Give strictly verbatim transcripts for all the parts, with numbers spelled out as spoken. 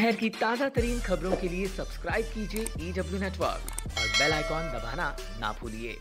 शहर की ताजा तरीन खबरों के लिए सब्सक्राइब कीजिए ई डब्ल्यू नेटवर्क और बेल आइकॉन दबाना ना भूलिए।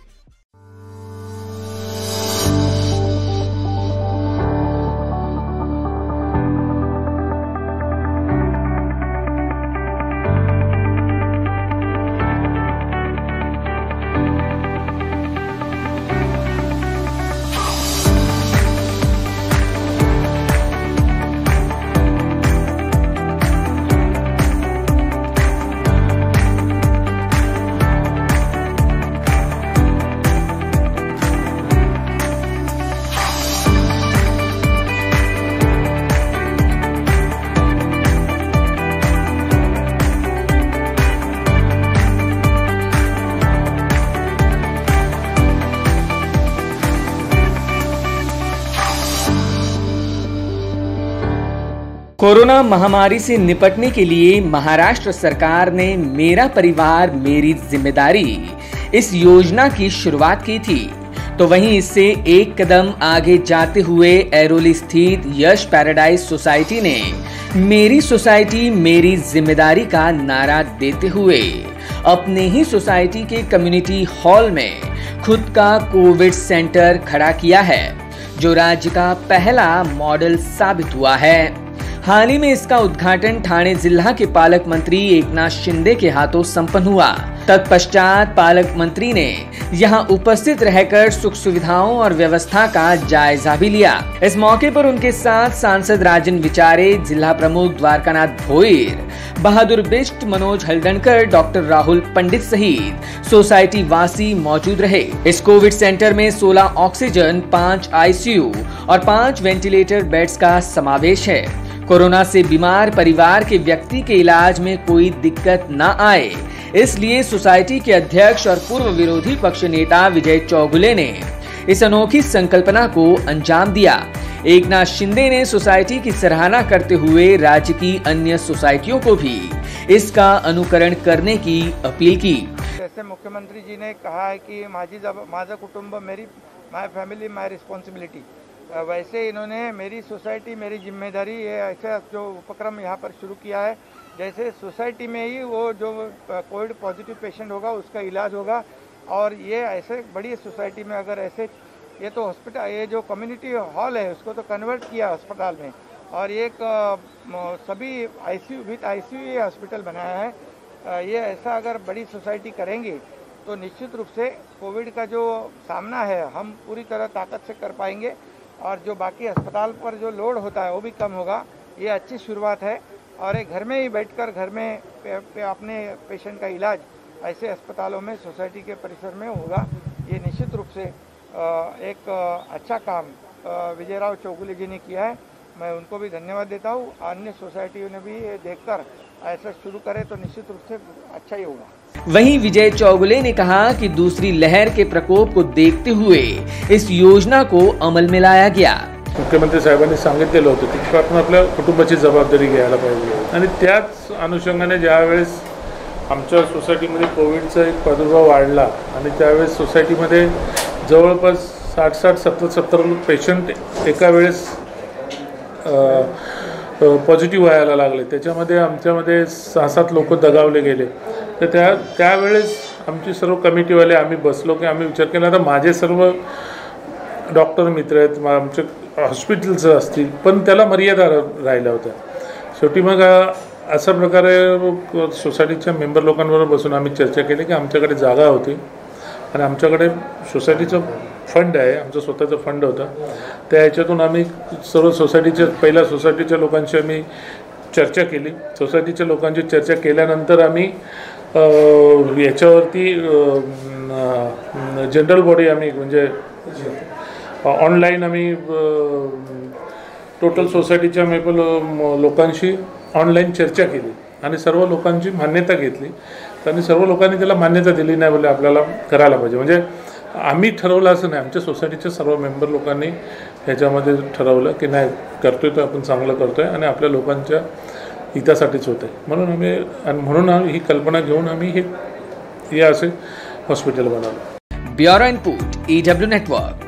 कोरोना महामारी से निपटने के लिए महाराष्ट्र सरकार ने मेरा परिवार मेरी जिम्मेदारी इस योजना की शुरुआत की थी। तो वहीं इससे एक कदम आगे जाते हुए ऐरोली स्थित यश पैराडाइज सोसाइटी ने मेरी सोसाइटी मेरी जिम्मेदारी का नारा देते हुए अपने ही सोसाइटी के कम्युनिटी हॉल में खुद का कोविड सेंटर खड़ा किया है, जो राज्य का पहला मॉडल साबित हुआ है। हाल ही में इसका उद्घाटन ठाणे जिला के पालक मंत्री एकनाथ शिंदे के हाथों संपन्न हुआ। तत्पश्चात पालक मंत्री ने यहां उपस्थित रहकर सुख सुविधाओं और व्यवस्था का जायजा भी लिया। इस मौके पर उनके साथ सांसद राजन विचारे, जिला प्रमुख द्वारकानाथ भोईर, बहादुर बिष्ट, मनोज हल्दणकर, डॉक्टर राहुल पंडित सहित सोसाइटी वासी मौजूद रहे। इस कोविड सेंटर में सोलह ऑक्सीजन, पाँच आईसीयू और पाँच वेंटिलेटर बेड्स का समावेश है। कोरोना से बीमार परिवार के व्यक्ति के इलाज में कोई दिक्कत न आए, इसलिए सोसाइटी के अध्यक्ष और पूर्व विरोधी पक्ष नेता विजय चौगुले ने इस अनोखी संकल्पना को अंजाम दिया। एकनाथ शिंदे ने सोसाइटी की सराहना करते हुए राज्य की अन्य सोसाइटियों को भी इसका अनुकरण करने की अपील की। जैसे मुख्यमंत्री जी ने कहा है कि माझी माझा कुटुंब मेरी माय फैमिली माय रिस्पॉन्सिबिलिटी, वैसे इन्होंने मेरी सोसाइटी मेरी जिम्मेदारी ये ऐसा जो उपक्रम यहाँ पर शुरू किया है। जैसे सोसाइटी में ही वो जो कोविड पॉजिटिव पेशेंट होगा उसका इलाज होगा, और ये ऐसे बड़ी सोसाइटी में अगर ऐसे ये तो हॉस्पिटल ये जो कम्युनिटी हॉल है उसको तो कन्वर्ट किया अस्पताल में, और एक सभी आईसीयू विद आईसीयू ये हॉस्पिटल बनाया है। ये ऐसा अगर बड़ी सोसाइटी करेंगे तो निश्चित रूप से कोविड का जो सामना है हम पूरी तरह ताकत से कर पाएंगे, और जो बाकी अस्पताल पर जो लोड होता है वो भी कम होगा। ये अच्छी शुरुआत है, और एक घर में ही बैठकर घर में पे, पे अपने पेशेंट का इलाज ऐसे अस्पतालों में सोसाइटी के परिसर में होगा। ये निश्चित रूप से एक अच्छा काम विजयराव चौगुले जी ने किया है, मैं उनको भी धन्यवाद देता हूँ। अन्य सोसाइटियों ने भी ये देखकर ऐसा शुरू करे तो निश्चित रूप से अच्छा ही होगा। वहीं विजय चौगुले ने कहा कि दूसरी लहर के प्रकोप को देखते हुए इस योजना को अमल में लाया गया। मुख्यमंत्री साहेबांनी सांगितलेलं होतं की आपण आपल्या कुटुंबाची जबाबदारी घ्यायला पाहिजे, आणि त्याच अनुषंगाने ज्यावेळेस आमच्या सोसायटीमध्ये कोविडचा एक प्रादुर्भाव वाढला आणि त्यावेळेस सोसायटीमध्ये जवळपास साठ साठ सत्तर सत्तर पेशंट एका वेळेस पॉझिटिव्ह व्हायला लागले, त्याच्यामध्ये आमच्यामध्ये सहा सात लोक दगावले गेले। तर त्या त्यावेळेस आमची सर्व कमिटीवाले आम्ही बसलो की आम्ही विचार केला, आता माझे सर्व डॉक्टर मित्र आहेत, आमचे हॉस्पिटल्स असतील, पण त्याला मर्यादा राहिल्या होत्या। शेवटी मग अशा प्रकारे सोसायटीच्या मेंबर लोकांबरोबर बसून आम्ही चर्चा केली की आमच्याकडे जागा होती आणि आमच्याकडे सोसायटीचं फंड आहे, आमचं स्वतःचं फंड होतं, त्या ह्याच्यातून आम्ही सर्व सोसायटीच्या पहिल्या सोसायटीच्या लोकांशी आम्ही चर्चा केली। सोसायटीच्या लोकांची चर्चा केल्यानंतर आम्ही याच्यावरती जनरल बॉडी आम्ही म्हणजे ऑनलाईन आम्ही टोटल सोसायटीच्या मेपल लोकांशी ऑनलाईन चर्चा केली आणि सर्व लोकांची मान्यता घेतली। त्यांनी सर्व लोकांनी त्याला मान्यता दिली, नाही बोलले आपल्याला करायला पाहिजे। म्हणजे आम्ही ठरवलं असं नाही, आमच्या सोसायटीच्या सर्व मेंबर लोकांनी ह्याच्यामध्ये ठरवलं की नाही करतोय तर आपण चांगलं करतोय आणि आपल्या लोकांच्या हितासाठीच होतं आहे, म्हणून आम्ही आणि म्हणून ही कल्पना घेऊन आम्ही हे हे असे हॉस्पिटल बनवलं। Bureau input E W network.